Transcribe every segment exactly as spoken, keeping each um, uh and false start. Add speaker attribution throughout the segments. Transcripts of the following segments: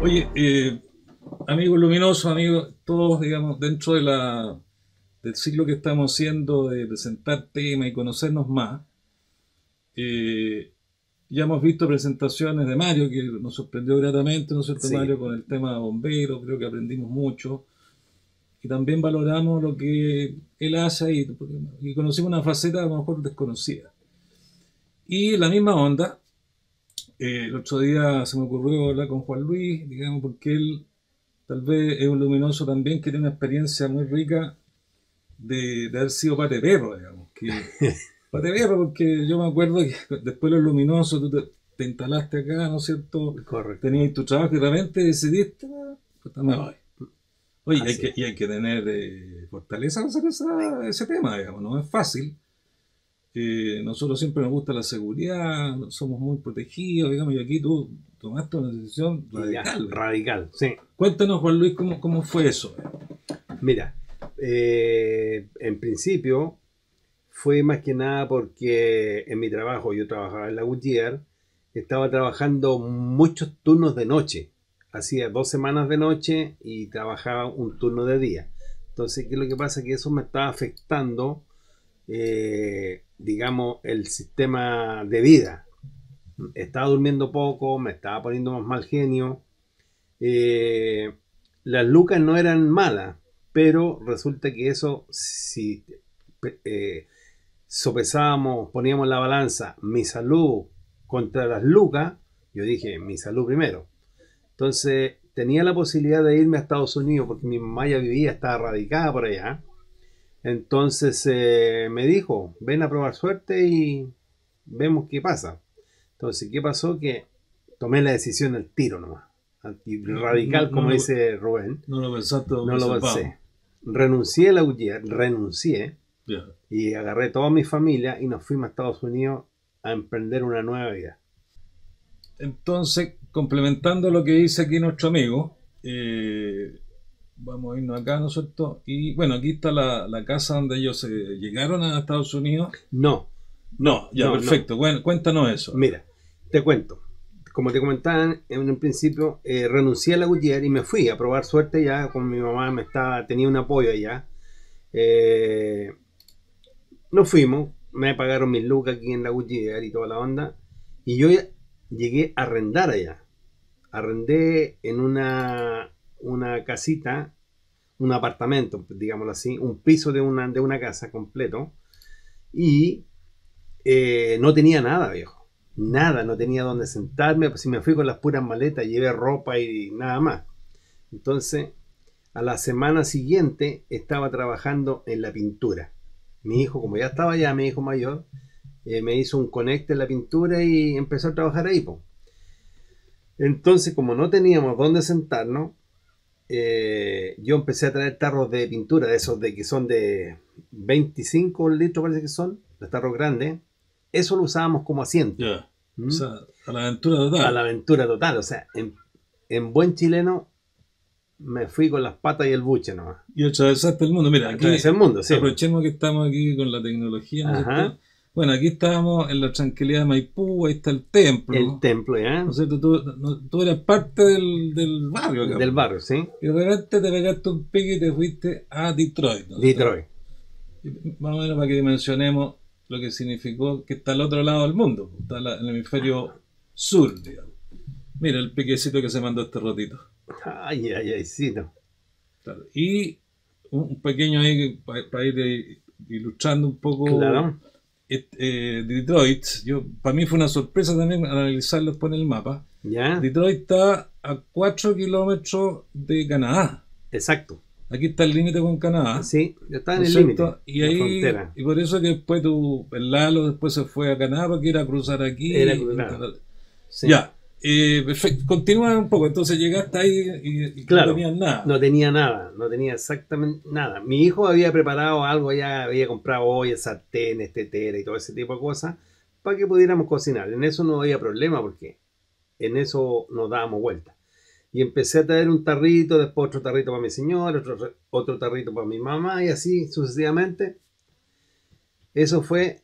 Speaker 1: Oye, eh, amigos luminosos, amigos, todos, digamos, dentro de la, del ciclo que estamos haciendo de presentar temas y conocernos más, eh, ya hemos visto presentaciones de Mario, que nos sorprendió gratamente, ¿no es cierto,
Speaker 2: Sí,
Speaker 1: Mario, con el tema de bomberos? Creo que aprendimos mucho. Y también valoramos lo que él hace y, y conocimos una faceta a lo mejor desconocida. Y la misma onda, eh, el otro día se me ocurrió hablar con Juan Luis, digamos, porque él tal vez es un luminoso también que tiene una experiencia muy rica de, de haber sido pate perro, digamos. Que, pate perro, porque yo me acuerdo que después de los luminosos tú te, te instalaste acá, ¿no es cierto?
Speaker 2: correcto.
Speaker 1: Tenías tu trabajo y de repente decidiste, "Ah, puta, me voy". Oye, hay
Speaker 2: Así
Speaker 1: que,
Speaker 2: es.
Speaker 1: y hay que tener eh, fortaleza para hacer esa- ese tema, digamos, no es fácil. Eh, nosotros siempre nos gusta la seguridad, somos muy protegidos, digamos, y aquí tú tomaste una decisión
Speaker 2: Y ya,
Speaker 1: radical.
Speaker 2: radical, sí.
Speaker 1: Cuéntanos, Juan Luis, cómo, cómo fue eso.
Speaker 2: Mira, eh, en principio fue más que nada porque en mi trabajo, yo trabajaba en la Goodyear, estaba trabajando muchos turnos de noche. Hacía dos semanas de noche y trabajaba un turno de día. Entonces, ¿qué es lo que pasa? Que eso me estaba afectando, eh, digamos, el sistema de vida. Estaba durmiendo poco, me estaba poniendo más mal genio. Eh, las lucas no eran malas, pero resulta que eso, si eh, sopesábamos, poníamos la balanza, mi salud contra las lucas, yo dije, mi salud primero. Entonces tenía la posibilidad de irme a Estados Unidos porque mi mamá ya vivía, estaba radicada por allá. Entonces eh, me dijo, ven a probar suerte y vemos qué pasa. Entonces, ¿qué pasó? Que tomé la decisión al tiro nomás.
Speaker 1: No, no,
Speaker 2: Radical,
Speaker 1: no
Speaker 2: como
Speaker 1: lo,
Speaker 2: dice Rubén.
Speaker 1: no lo pensaste dos
Speaker 2: No lo
Speaker 1: veces, vamos.
Speaker 2: pensé. Renuncié a la U G I, renuncié
Speaker 1: Ya.
Speaker 2: y agarré toda mi familia y nos fuimos a Estados Unidos a emprender una nueva vida.
Speaker 1: Entonces, complementando lo que dice aquí nuestro amigo, eh, vamos a irnos acá, ¿no es cierto? Y bueno, aquí está la, la casa donde ellos eh, llegaron a Estados Unidos.
Speaker 2: No, no,
Speaker 1: No, ya,
Speaker 2: no, no.
Speaker 1: perfecto. Bueno, cuéntanos eso.
Speaker 2: Mira, te cuento. Como te comentaba en un principio, eh, renuncié a la U G I y me fui a probar suerte ya con mi mamá, me estaba, tenía un apoyo allá. Eh, Nos fuimos, me pagaron mis lucas aquí en la Goodyear y toda la onda. Y yo llegué a arrendar allá. Arrendé en una, una casita, un apartamento, digámoslo así, un piso de una, de una casa completo. Y eh, no tenía nada, viejo. Nada, no tenía dónde sentarme. Pues si me fui con las puras maletas, llevé ropa y nada más. Entonces, a la semana siguiente estaba trabajando en la pintura. Mi hijo, como ya estaba allá, mi hijo mayor, eh, me hizo un conecte en la pintura y empezó a trabajar ahí. Po. Entonces, como no teníamos dónde sentarnos, eh, yo empecé a traer tarros de pintura, de esos de que son de veinticinco litros, parece que son, los tarros grandes. Eso lo usábamos como asiento.
Speaker 1: Ya. O
Speaker 2: ¿Mm?
Speaker 1: sea, a la aventura
Speaker 2: A la
Speaker 1: total.
Speaker 2: aventura total. O sea, en, en buen chileno me fui con las patas y el buche nomás.
Speaker 1: Y atravesaste el mundo. Mira, aquí
Speaker 2: Atravesé el mundo, sí.
Speaker 1: aprovechemos que estamos aquí con la tecnología, ¿no es
Speaker 2: Ajá.
Speaker 1: cierto? Bueno, aquí estábamos en la tranquilidad de Maipú, ahí está el
Speaker 2: El
Speaker 1: templo,
Speaker 2: templo,
Speaker 1: ¿no
Speaker 2: ¿ya?
Speaker 1: es cierto? Tú, no- tú eras parte del, del barrio acá,
Speaker 2: Del
Speaker 1: po.
Speaker 2: barrio, ¿sí?
Speaker 1: Y de repente te pegaste un pique y te fuiste a Detroit, ¿no es cierto?
Speaker 2: Detroit.
Speaker 1: Y más o menos para que dimensionemos lo que significó que está al otro lado del mundo, po. Está la- en el hemisferio sur, digamos. Mira el piquecito que se mandó este rotito.
Speaker 2: Ay, ay, ay, sí, no.
Speaker 1: Claro. Y un pequeño ahí para ir eh, ilustrando un poco
Speaker 2: Claro.
Speaker 1: eh, eh, Detroit. Yo, para mí fue una sorpresa también analizarlo después en el mapa.
Speaker 2: ¿Ya?
Speaker 1: Detroit está a cuatro kilómetros de Canadá.
Speaker 2: Exacto.
Speaker 1: Aquí está el límite con Canadá,
Speaker 2: Sí, yo estaba
Speaker 1: ¿no
Speaker 2: en
Speaker 1: es
Speaker 2: el límite,
Speaker 1: cierto? Y
Speaker 2: en la
Speaker 1: ahí,
Speaker 2: frontera.
Speaker 1: y por eso que después tu, el Lalo después se fue a Canadá porque ir a cruzar
Speaker 2: Era
Speaker 1: aquí.
Speaker 2: claro.
Speaker 1: instalar-
Speaker 2: Sí.
Speaker 1: Ya, eh, perfecto. Continúa un poco. Entonces llegaste ahí y, y no
Speaker 2: Claro.
Speaker 1: tenías nada.
Speaker 2: No tenía nada, no tenía exactamente nada. Mi hijo había preparado algo ya, había comprado ollas, sartenes, tetera y todo ese tipo de cosas para que pudiéramos cocinar. En eso no había problema porque en eso nos dábamos vuelta. Y empecé a traer un tarrito, después otro tarrito para mi señor, otro, otro tarrito para mi mamá y así sucesivamente. Eso fue,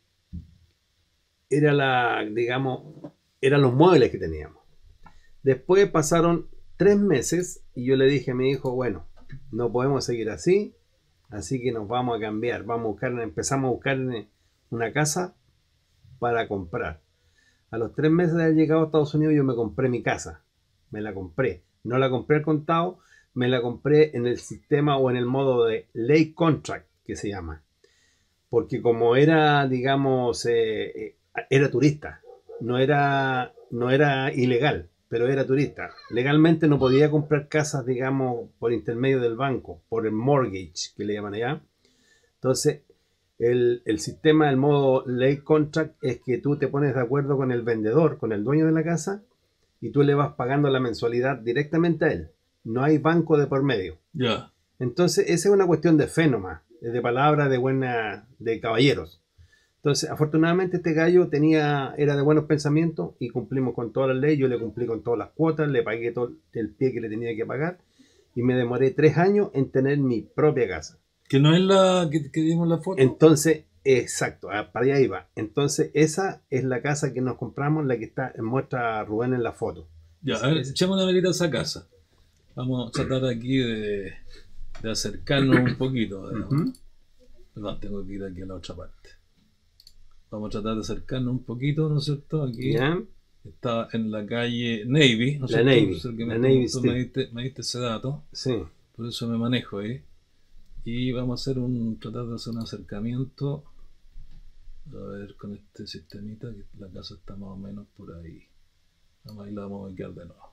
Speaker 2: era la, digamos, eran los muebles que teníamos. Después pasaron tres meses y yo le dije a mi hijo, bueno, no podemos seguir así, así que nos vamos a cambiar, vamos a buscar, empezamos a buscar una casa para comprar. A los tres meses de haber llegado a Estados Unidos yo me compré mi casa, me la compré, no la compré al contado, me la compré en el sistema o en el modo de ley contract que se llama, porque como era, digamos, eh, era turista, no era, no era ilegal, pero era turista. Legalmente no podía comprar casas, digamos, por intermedio del banco, por el mortgage, que le llaman allá. Entonces, el, el sistema, el modo ley contract, es que tú te pones de acuerdo con el vendedor, con el dueño de la casa, y tú le vas pagando la mensualidad directamente a él. No hay banco de por medio.
Speaker 1: Ya. Yeah.
Speaker 2: Entonces, esa es una cuestión de fe nomás, de palabra, de buena, de caballeros. Entonces, afortunadamente este gallo tenía, era de buenos pensamientos y cumplimos con todas las leyes. Yo le cumplí con todas las cuotas, le pagué todo el pie que le tenía que pagar y me demoré tres años en tener mi propia casa.
Speaker 1: Que no es la que, que vimos la foto.
Speaker 2: Entonces, exacto, para allá iba. Entonces, esa es la casa que nos compramos, la que está muestra Rubén en la foto.
Speaker 1: Ya, a ver, echemos una verita a esa casa. Vamos a tratar aquí de, de acercarnos un poquito. Uh-huh. Perdón, tengo que ir aquí a la otra parte. Vamos a tratar de acercarnos un poquito, ¿no es cierto? Aquí
Speaker 2: ¿ya?
Speaker 1: Está en la calle Navy, ¿no es
Speaker 2: la
Speaker 1: cierto?
Speaker 2: Navy,
Speaker 1: Es el que
Speaker 2: la
Speaker 1: me,
Speaker 2: Navy
Speaker 1: tú me, diste, me diste ese dato,
Speaker 2: sí.
Speaker 1: Por eso me manejo ahí. Y vamos a hacer un, tratar de hacer un acercamiento, a ver, con este sistemita, que la casa está más o menos por ahí. Vamos, ahí la vamos a ubicar de nuevo.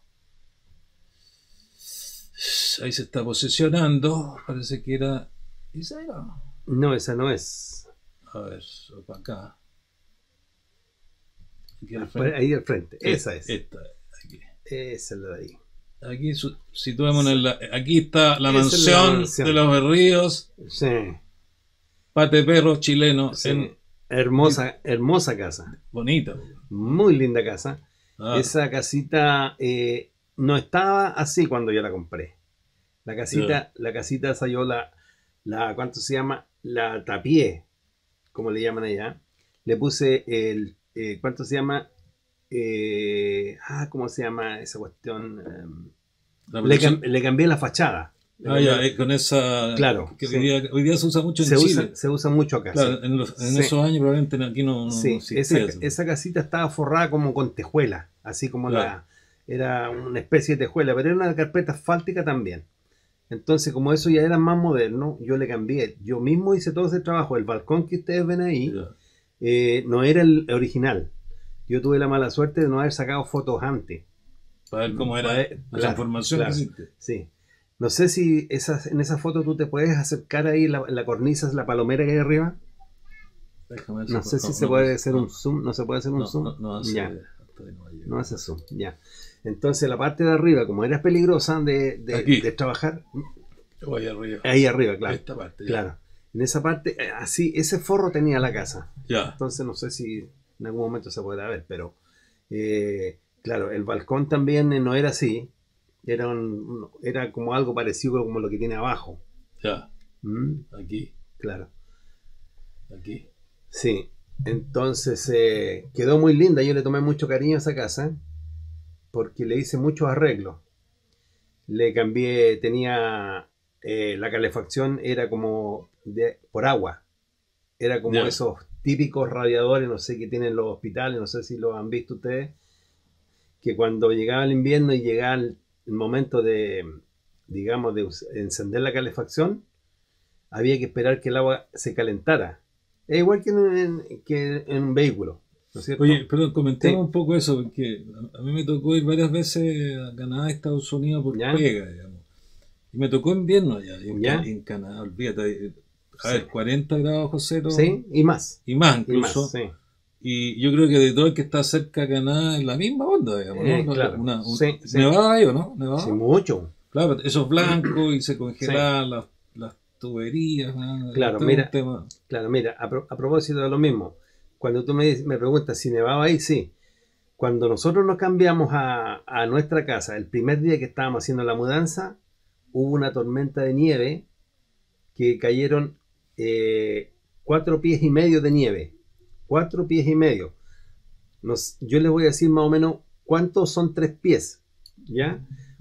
Speaker 1: Ahí se está posicionando, parece que era... ¿Esa era?
Speaker 2: No, esa no es.
Speaker 1: A ver, para acá.
Speaker 2: Aquí al frente. Ahí al frente, esa es.
Speaker 1: Esta, aquí.
Speaker 2: Esa es la de ahí.
Speaker 1: Aquí situémonos en la, aquí está la mansión, la mansión de los Berríos.
Speaker 2: Sí.
Speaker 1: Pate perro chileno.
Speaker 2: Sí. En, hermosa, hermosa casa.
Speaker 1: Bonita.
Speaker 2: Muy linda casa. Ah. Esa casita eh, no estaba así cuando yo la compré. La casita, sí. la casita esa yo la, la, ¿cuánto se llama? La tapié, como le llaman allá. Le puse el, eh, ¿cuánto se llama? Eh, ah, ¿cómo se llama esa cuestión? Um, le, cam le cambié la fachada.
Speaker 1: Ah, ya, eh, con esa.
Speaker 2: Claro.
Speaker 1: Que sí. hoy, día, hoy día se usa mucho en
Speaker 2: se
Speaker 1: Chile.
Speaker 2: Usa, se usa mucho acá.
Speaker 1: Claro, sí. en, los, en sí. esos años probablemente aquí no. no
Speaker 2: sí,
Speaker 1: no
Speaker 2: esa, esa casita estaba forrada como con tejuela, así como claro. la. Era una especie de tejuela, pero era una carpeta asfáltica también. Entonces, como eso ya era más moderno, yo le cambié. Yo mismo hice todo ese trabajo. El balcón que ustedes ven ahí yeah. eh, no era el original. Yo tuve la mala suerte de no haber sacado fotos antes.
Speaker 1: Para ver cómo era ver, la claro, transformación
Speaker 2: claro,
Speaker 1: que hiciste.
Speaker 2: Sí. No sé si esas, en esa foto tú te puedes acercar ahí, la, la cornisa, la palomera que hay arriba. Déjame no sé si no, se no, puede no, hacer un zoom. ¿No se puede hacer un zoom?
Speaker 1: No, no hace,
Speaker 2: ya. No hace zoom, ya. Entonces la parte de arriba, como era peligrosa de, de, de trabajar.
Speaker 1: Yo voy arriba.
Speaker 2: Ahí arriba, claro.
Speaker 1: Esta parte, ya.
Speaker 2: Claro. En esa parte, así, ese forro tenía la casa.
Speaker 1: Ya.
Speaker 2: Entonces no sé si en algún momento se podrá ver, pero eh, claro, el balcón también no era así. Era, un, era como algo parecido como lo que tiene abajo.
Speaker 1: Ya.
Speaker 2: ¿Mm?
Speaker 1: Aquí.
Speaker 2: Claro.
Speaker 1: Aquí.
Speaker 2: Sí. Entonces eh, quedó muy linda. Yo le tomé mucho cariño a esa casa porque le hice muchos arreglos. Le cambié, tenía eh, la calefacción era como de, por agua. Era como yeah. esos típicos radiadores, no sé, que tienen los hospitales, no sé si lo han visto ustedes, que cuando llegaba el invierno y llegaba el, el momento de, digamos, de encender la calefacción, había que esperar que el agua se calentara. Es igual que en, en, que en un vehículo, ¿no es cierto?
Speaker 1: Oye, perdón, comentemos sí. un poco eso, porque a mí me tocó ir varias veces a Canadá, Estados Unidos por ¿Ya? pega, digamos. Y me tocó invierno allá, en, ¿Ya? en Canadá, olvídate. A ver, sí. cuarenta grados bajo cero.
Speaker 2: Sí, y más.
Speaker 1: Y más incluso.
Speaker 2: Y, más, sí.
Speaker 1: y yo creo que de todo el que está cerca de Canadá es la misma onda, digamos, ¿no?
Speaker 2: Eh, claro.
Speaker 1: Una, un,
Speaker 2: sí, sí.
Speaker 1: ¿Nevaba ahí o no? ¿Nevaba?
Speaker 2: Sí, mucho.
Speaker 1: Claro, esos blancos y se congelaban sí. las, las tuberías. ¿no?
Speaker 2: Claro, mira, claro, mira, a, pro, a propósito de lo mismo, cuando tú me, me preguntas si nevaba ahí, sí. Cuando nosotros nos cambiamos a, a nuestra casa, el primer día que estábamos haciendo la mudanza, hubo una tormenta de nieve que cayeron eh, cuatro pies y medio de nieve. Cuatro pies y medio. Nos, yo les voy a decir más o menos cuántos son tres pies. ¿Ya?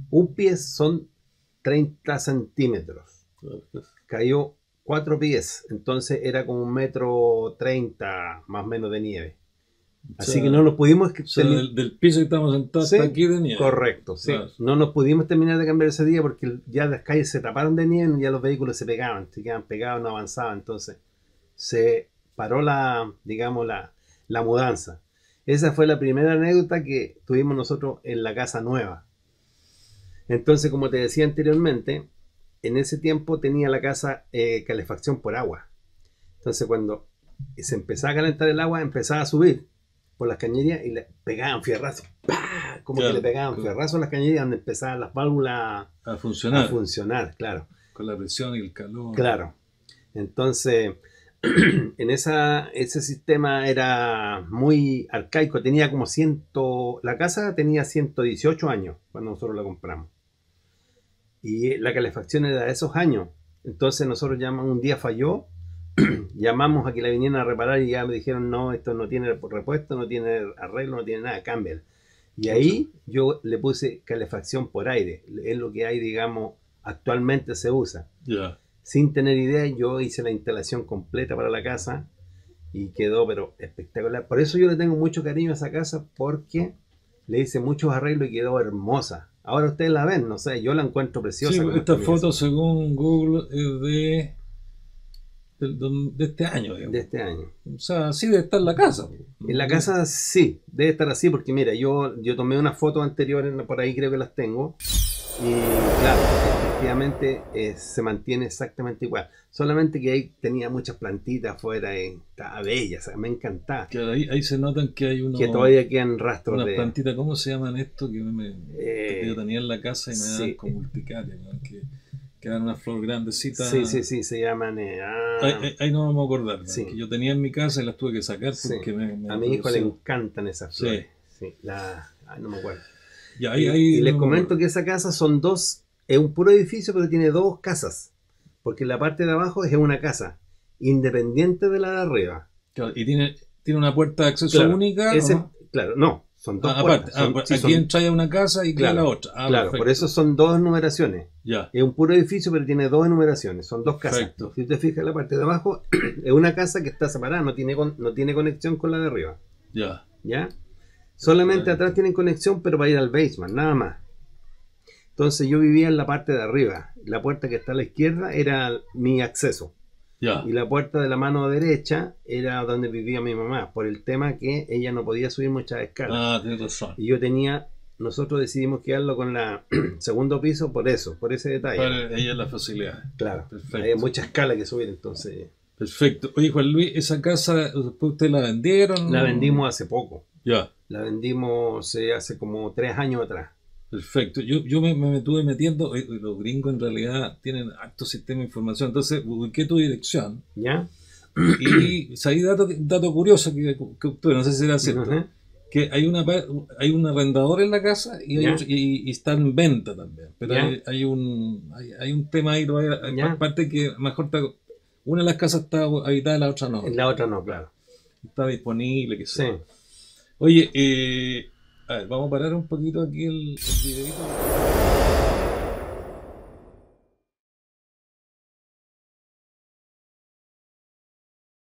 Speaker 2: Un pie son treinta centímetros. Cayó cuatro pies, entonces era como un metro treinta más o menos de nieve. Así o sea, que no nos pudimos...
Speaker 1: O sea, del, del piso que estamos sentados
Speaker 2: sí,
Speaker 1: hasta aquí de nieve.
Speaker 2: Correcto, sí. Claro. No nos pudimos terminar de cambiar ese día porque ya las calles se taparon de nieve y ya los vehículos se pegaban, se quedaban pegados, no avanzaban. Entonces se paró la, digamos, la, la mudanza. Esa fue la primera anécdota que tuvimos nosotros en la casa nueva. Entonces, como te decía anteriormente, en ese tiempo tenía la casa eh, calefacción por agua. Entonces, cuando se empezaba a calentar el agua, empezaba a subir por las cañerías y le pegaban fierrazos. ¡Pah! Como claro, que le pegaban claro. fierrazos a las cañerías donde empezaban las válvulas
Speaker 1: a funcionar.
Speaker 2: A funcionar, claro.
Speaker 1: Con la presión y el calor.
Speaker 2: Claro. Entonces, en esa, ese sistema era muy arcaico. Tenía como ciento... La casa tenía ciento dieciocho años cuando nosotros la compramos. Y la calefacción era de esos años. Entonces nosotros llamamos, un día falló, llamamos a que la vinieran a reparar y ya me dijeron, no, esto no tiene repuesto, no tiene arreglo, no tiene nada, cámbiala. Y ahí yo le puse calefacción por aire. Es lo que hay, digamos, actualmente se usa.
Speaker 1: Yeah.
Speaker 2: Sin tener idea, yo hice la instalación completa para la casa y quedó, pero espectacular. Por eso yo le tengo mucho cariño a esa casa, porque le hice muchos arreglos y quedó hermosa. Ahora ustedes la ven, no sé, yo la encuentro preciosa.
Speaker 1: Sí, esta foto según Google es de, de, de este año, digamos.
Speaker 2: De este año.
Speaker 1: O sea, sí debe estar la casa.
Speaker 2: En la casa sí, debe estar así, porque mira, yo, yo tomé unas fotos anteriores, por ahí creo que las tengo. Y claro, efectivamente eh, se mantiene exactamente igual. Solamente que ahí tenía muchas plantitas afuera y estaba bella, o sea, me encantaba.
Speaker 1: Que ahí, ahí se notan que hay unos...
Speaker 2: Que todavía quedan rastros
Speaker 1: unas
Speaker 2: de...
Speaker 1: plantitas, ¿cómo se llaman esto? Que, me,
Speaker 2: eh,
Speaker 1: que yo tenía en la casa y me daban
Speaker 2: sí.
Speaker 1: como urticaria, ¿no? que, que eran una flor grandecita.
Speaker 2: Sí, sí, sí, se llaman... Eh, ah,
Speaker 1: ahí, ahí, ahí no me voy a acordar, ¿no?
Speaker 2: Sí.
Speaker 1: Que yo tenía en mi casa y las tuve que sacar porque
Speaker 2: sí.
Speaker 1: me, me
Speaker 2: a mi hijo le encantan esas flores. Sí, sí. La... Ay, no me acuerdo.
Speaker 1: Y, ahí,
Speaker 2: y,
Speaker 1: ahí
Speaker 2: y les
Speaker 1: no
Speaker 2: comento que esa casa son dos... Es un puro edificio, pero tiene dos casas. Porque la parte de abajo es una casa, independiente de la de arriba.
Speaker 1: Claro, y tiene, tiene una puerta de acceso
Speaker 2: claro,
Speaker 1: única.
Speaker 2: Ese,
Speaker 1: ¿no?
Speaker 2: Claro, no, son dos
Speaker 1: ah,
Speaker 2: puertas.
Speaker 1: Aparte,
Speaker 2: son,
Speaker 1: ah,
Speaker 2: sí,
Speaker 1: aquí
Speaker 2: son,
Speaker 1: entra a una casa y queda
Speaker 2: claro,
Speaker 1: la otra. Ah,
Speaker 2: claro,
Speaker 1: perfecto.
Speaker 2: por eso son dos numeraciones.
Speaker 1: Ya.
Speaker 2: Es un puro edificio, pero tiene dos numeraciones, son dos casas.
Speaker 1: Perfecto.
Speaker 2: Si usted fija la parte de abajo, es una casa que está separada, no tiene, con, no tiene conexión con la de arriba.
Speaker 1: Ya.
Speaker 2: ¿Ya? Solamente
Speaker 1: Perfecto.
Speaker 2: Atrás tienen conexión, pero para ir al basement, nada más. Entonces yo vivía en la parte de arriba. La puerta que está a la izquierda era mi acceso.
Speaker 1: Ya.
Speaker 2: Y la puerta de la mano derecha era donde vivía mi mamá, por el tema que ella no podía subir muchas escalas.
Speaker 1: Ah, tienes razón.
Speaker 2: Y yo tenía, nosotros decidimos quedarlo con la segundo piso por eso, por ese detalle.
Speaker 1: Para ella la facilidad.
Speaker 2: Claro.
Speaker 1: Perfecto.
Speaker 2: Hay mucha escala que subir, entonces.
Speaker 1: Perfecto. Oye, Juan Luis, ¿esa casa después ustedes la vendieron?
Speaker 2: La vendimos hace poco.
Speaker 1: Ya.
Speaker 2: La vendimos eh, hace como tres años atrás.
Speaker 1: Perfecto. Yo, yo me, me estuve metiendo, eh, los gringos en realidad tienen alto sistema de información, entonces busqué tu dirección.
Speaker 2: ¿Ya?
Speaker 1: Y salí dato, dato curioso que, que que no sé si era cierto,
Speaker 2: Uh-huh.
Speaker 1: que hay una hay un arrendador en la casa y, hay, y, y está en venta también, pero hay, hay un hay, hay un tema ahí, hay parte que mejor está, una de las casas está habitada y la otra no.
Speaker 2: La otra no, claro.
Speaker 1: Está disponible, que sea.
Speaker 2: Sí.
Speaker 1: Oye, eh, a ver, vamos a parar un poquito aquí el, el videito.